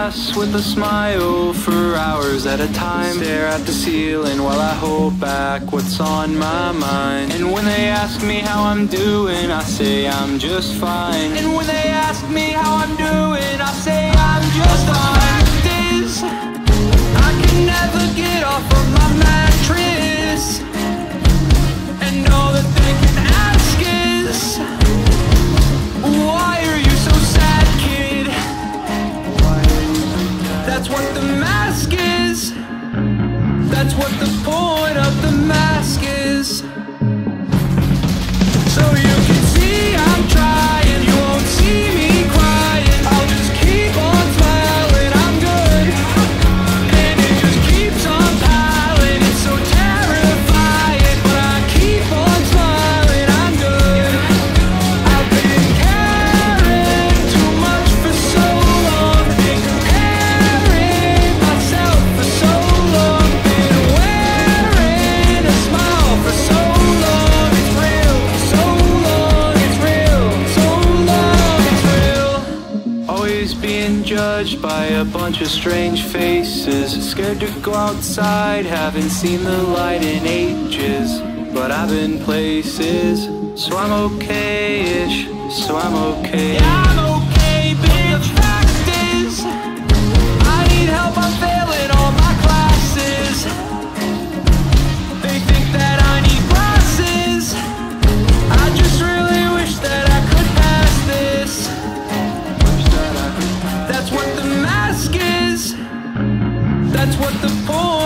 class with a smile for hours at a time. Stare at the ceiling while I hold back what's on my mind. And when they ask me how I'm doing, I say I'm just fine. And when they ask me how I'm doing, I say I'm just fine. This, I can never get off of my mattress. And all that they can ask is, why are you so sad, kid? That's what the mask is. That's what the point of the mask is. So you can see I'm trying, you won't see me crying. I'll just keep on smiling, I'm good. And it just keeps on piling, it's so terrifying. But I keep on smiling, I'm good. I've been caring too much for so long, been comparing myself for so long, been wearing a smile for so long. It's real, so long, it's real, so long, it's real. Always being judged by a bunch of strange faces. Scared to go outside, haven't seen the light in ages. But I've been places, so I'm okay-ish, so I'm okay. Yeah, I'm okay, bitch. The fact is, I need help, I'm failing all my classes. They think that I need glasses. I just really wish that I could pass this. That's what the mask is. That's what the point